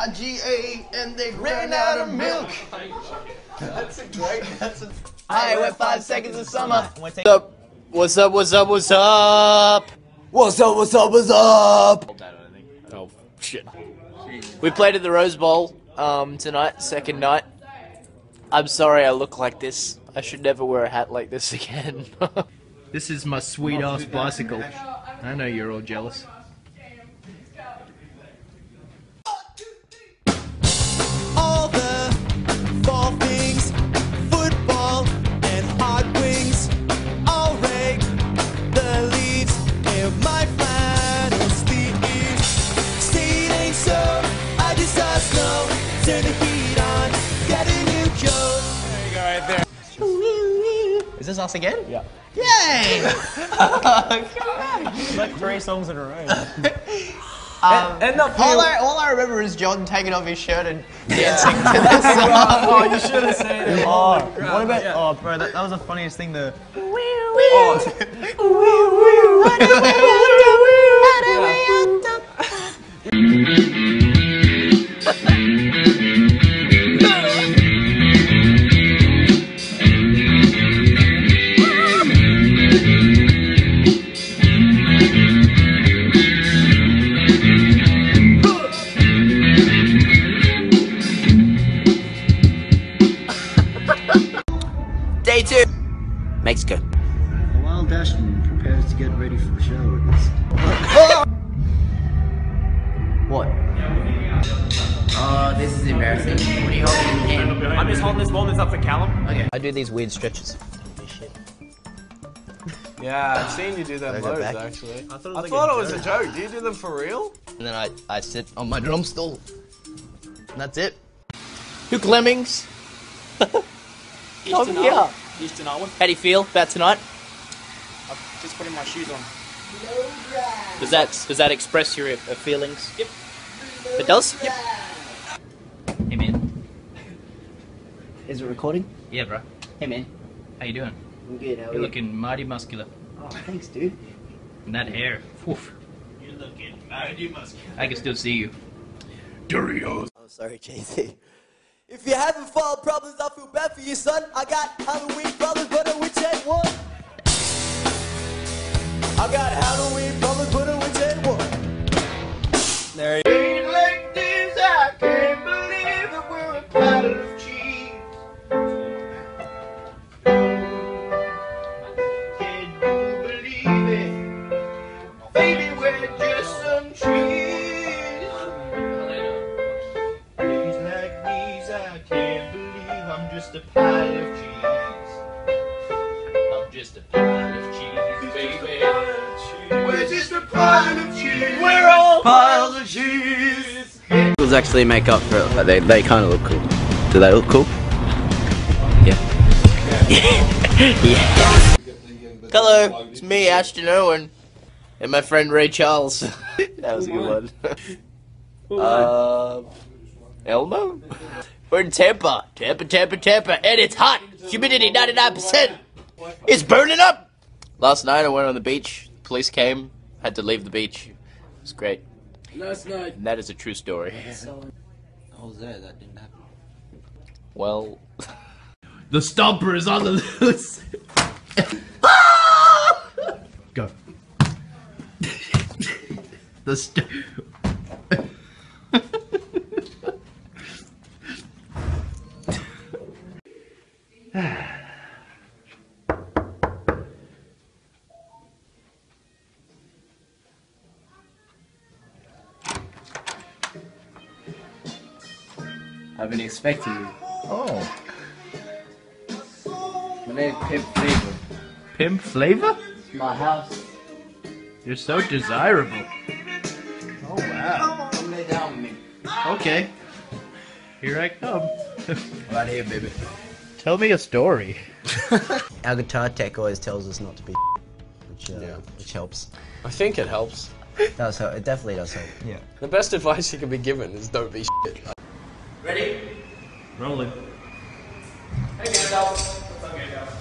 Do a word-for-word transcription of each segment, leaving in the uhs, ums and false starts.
I G A and they ran out of milk. That's a great. That's a. Hi, we're five seconds of summer. What's up? What's up? What's up? What's up? What's up? What's up? What's up? Oh shit! We played at the Rose Bowl um, tonight, second night. I'm sorry I look like this. I should never wear a hat like this again. This is my sweet ass bicycle. I know you're all jealous. All the fall things, football and hot wings, all raked the leaves in my flannel sleeves. State ain't so, I just saw snow, turn the heat on, get a new coat. There you go, right there. Is this us again? Yeah. Yay! Like three songs in a row. Um, End up all, I, all I remember is John taking off his shirt and dancing to this song. Oh, you should have said it. Oh, crap, what about? yeah. Oh, bro, that, that was the funniest thing. The Day two. Mexico. While Dashman prepares to get ready for the show with this. What? Oh, this is embarrassing. What are you holding in your hand? I'm just holding this, warming this up for Callum. Okay. I do these weird stretches. Yeah, I've seen you do them Can I go loads back? actually. I thought it was, I like thought a, it was joke. a joke. Do you do them for real? And then I, I sit on my drum stool. And that's it. Who Lemmings? Come here. Used to know one. How do you feel about tonight? I'm just putting my shoes on. Does that does that express your uh, feelings? Yep. It does? Yep. Hey man. Is it recording? Yeah, bro. Hey man. How you doing? I'm good. How are You're looking mighty muscular. Oh, thanks, dude. And that hair. Oof. You're looking mighty muscular. I can still see you. Oh, sorry, J C. If you're having fall problems, I feel bad for you, son. I got Halloween problems, but I wish I had one. I got Halloween problems, but I wish I had one. There you Like this, I can't believe that we're a pile of cheese. Can you believe it? Baby, we're just some cheese. Days like these, I can't believe I'm just a pile of cheese. I'm just a pile of cheese, baby. We're just a pile of cheese. We're all piles of cheese. Girls actually make up for it, but they, they kind of look cool. Do they look cool? Yeah. Yeah. Hello, it's me, Ashton Owen, and my friend Ray Charles. That was a good one. uh, Elmo? We're in Tampa. Tampa, Tampa, Tampa, and it's hot. Humidity ninety-nine percent. It's burning up. Last night I went on the beach. Police came. Had to leave the beach. It was great. Last night. And that is a true story. I was there, that didn't happen. Well, the stomper is on the loose. Go. The st I've been expecting you. Oh. My name's Pimp Flavor. Pimp Flavor? My house. You're so desirable. Oh wow. Come lay down with me. Okay. Here I come. Right here, baby. Tell me a story. Our guitar tech always tells us not to be which, uh, Yeah. which helps. I think it helps. It does help. It definitely does help. Yeah. The best advice you can be given is don't be shit. ready? Rolling. Hey, Gandalf. What's up, Gandalf?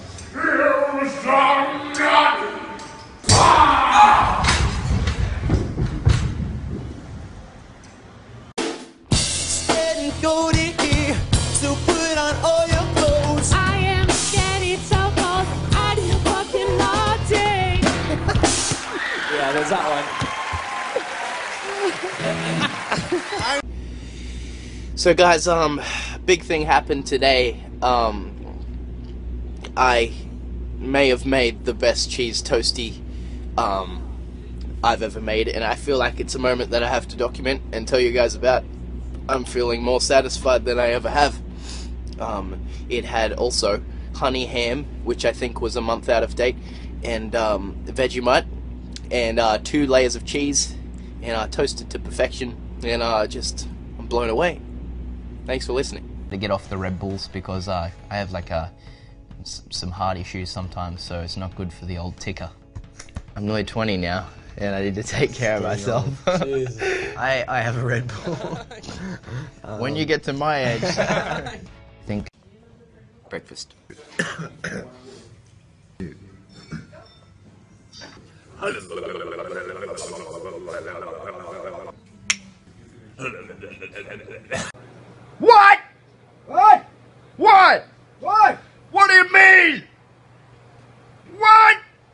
So guys, um, big thing happened today. Um, I may have made the best cheese toasty um, I've ever made, and I feel like it's a moment that I have to document and tell you guys about. I'm feeling more satisfied than I ever have. Um, it had also honey ham, which I think was a month out of date, and um, Vegemite, and uh, two layers of cheese, and I uh, toasted to perfection, and uh, just, I'm blown away. Thanks for listening. To get off the Red Bulls because uh, I have like a, some heart issues sometimes, so it's not good for the old ticker. I'm nearly twenty now, and I need to take care of myself. I, I have a Red Bull. um, when you get to my age, I think breakfast. What? What? What? What? What do you mean? What?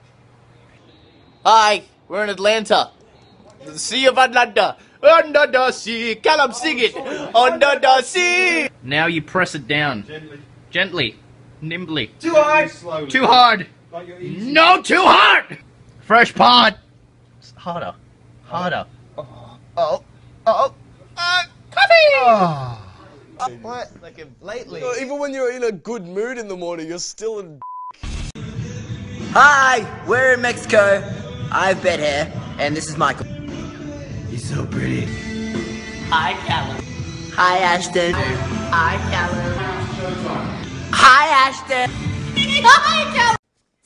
Hi, we're in Atlanta. The Sea of Atlanta. Under the sea. Callum, sing it. Under the sea. Now you press it down. Gently. Gently. Nimbly. Too hard. Slowly. Too hard. Like you're easy. No, too hard. Fresh pot. Harder. Harder. Oh, oh, uh, coffee! Oh. What? Like a, lately? Oh, even when you're in a good mood in the morning, you're still in. Hi, we're in Mexico. I have bed hair, and this is Michael. He's so pretty. Hi, Callum. Hi, Ashton. Hi, Callum. Hi, Ashton. Hi, Callum.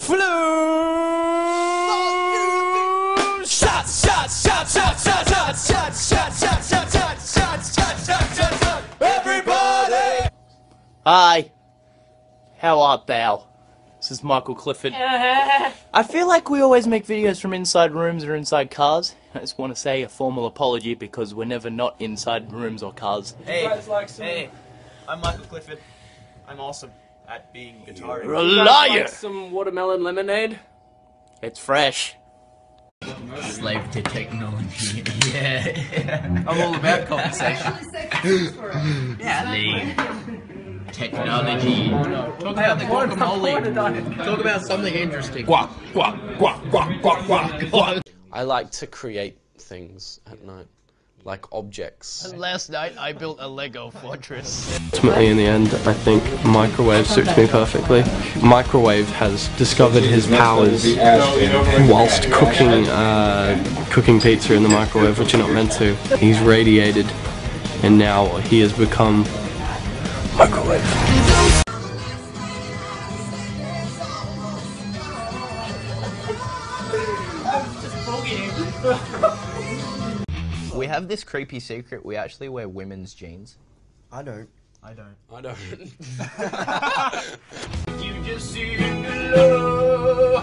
Shots, shots, shots, shots, shots, shots, shots, shots, shots, shots, shots, shots, shots, shots, shots, shots. Everybody! Hi. How art thou? This is Michael Clifford. I feel like we always make videos from inside rooms or inside cars. I just want to say a formal apology because we're never not inside rooms or cars. Hey, hey, I'm Michael Clifford. I'm awesome at being guitar. You're a liar! Some watermelon lemonade? It's fresh. Slave to technology. Yeah. I'm all about conversation. Slave. Technology. Talk about the guacamole. Talk about something interesting. Guac, guac, guac, guac, guac, guac, guac. I like to create things at night, like objects. Last night I built a Lego fortress. Ultimately, in the end, I think microwave suits me perfectly. Microwave has discovered his powers whilst cooking, uh, cooking pizza in the microwave, which you're not meant to. He's radiated, and now he has become microwave. We have this creepy secret. We actually wear women's jeans. I don't. I don't. I don't. You just see the love.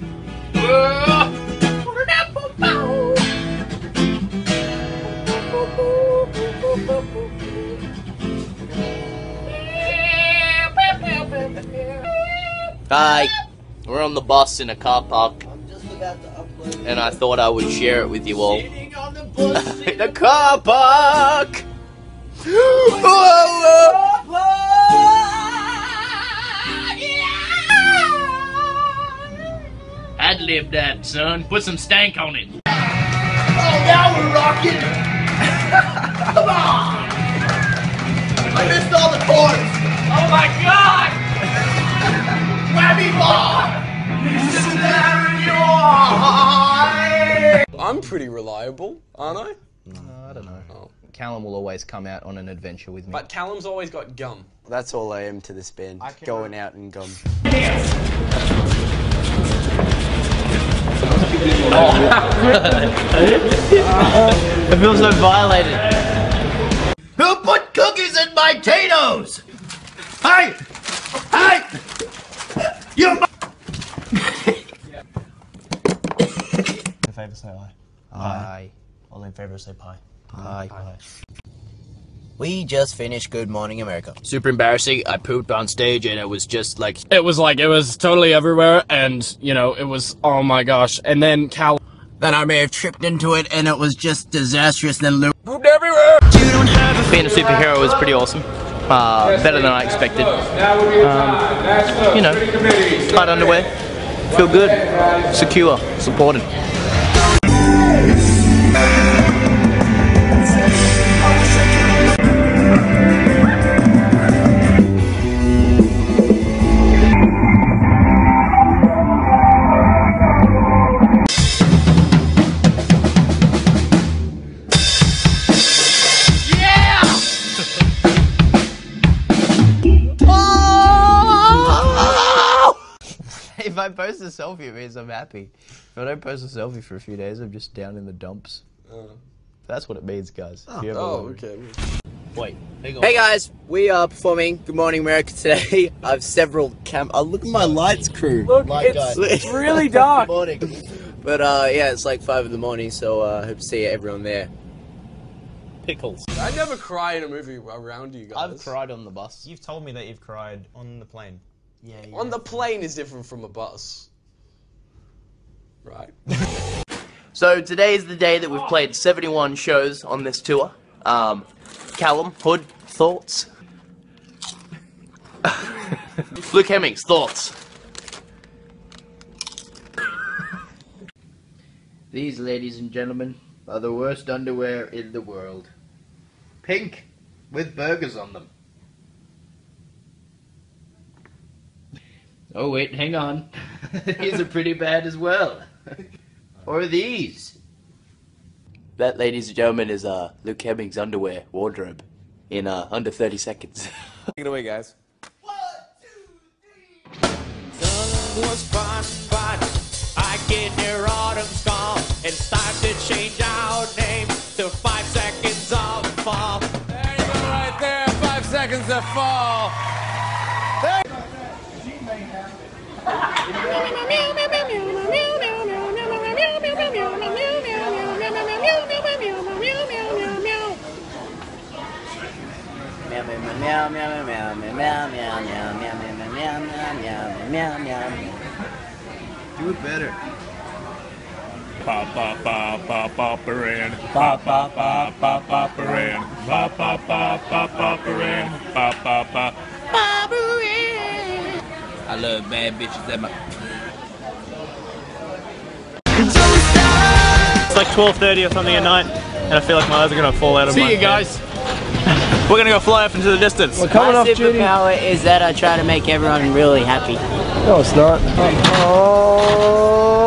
Hi. We're on the bus in a car park. And I thought I would share it with you all. In a car park! Ad-lib that, son. Put some stank on it. Oh, now we're rocking! Come on! I missed all the chords! Oh my god! Whammy bar! I'm pretty reliable, aren't I? No, I don't know. Oh. Callum will always come out on an adventure with me. But Callum's always got gum. That's all I am to this band. Going out and gum. I feel so violated. Who put cookies in my Tatoes? Hey! Hey! You m- In favour say aye. Aye. All in favour say pie. Aye. Aye. We just finished Good Morning America. Super embarrassing. I pooped on stage and it was just like... It was like, it was totally everywhere and, you know, it was, oh my gosh. And then Cal... Then I may have tripped into it and it was just disastrous and then Lou... Pooped everywhere! You don't have a being a superhero was pretty awesome. Uh, better than I expected. Um, you know, tight underwear, feel good, secure, supported. If I post a selfie, it means I'm happy. If I don't post a selfie for a few days, I'm just down in the dumps. Uh, That's what it means, guys. Oh, oh okay. Wait, hang on. Hey guys, we are performing Good Morning America today. I have several cam- oh, look at my lights crew. Look, Light it's, guy. it's really dark. Good morning. But uh, yeah, it's like five in the morning, so I uh, hope to see everyone there. Pickles. I never cry in a movie around you guys. I've cried on the bus. You've told me that you've cried on the plane. Yeah, yeah. On the plane is different from a bus. Right. So today is the day that we've played seventy-one shows on this tour. Um, Callum, Hood, thoughts? Luke Hemmings, thoughts? These, ladies and gentlemen, are the worst underwear in the world. Pink, with burgers on them. Oh wait, hang on. These are pretty bad as well. Or these. That, ladies and gentlemen, is uh, Luke Hemmings' underwear wardrobe in uh, under thirty seconds. Take it away, guys. Sun was fun, but I get near autumn's gone. It's time to change our name to Five Seconds of Fall. There you go, right there. Five seconds of fall. There. Meow meow meow meow meow meow meow meow meow meow meow meow meow meow. Do it better. Pa pa pa pa pa paran. Pa pa pa pa pa paran. Pa pa pa pa pa paran. Pa pa pa. I love bad bitches that my. It's like twelve thirty or something at night, and I feel like my eyes are gonna fall out of my See you guys. We're gonna go fly off into the distance. We're coming My off duty. superpower is that I try to make everyone really happy. No, it's not. Oh.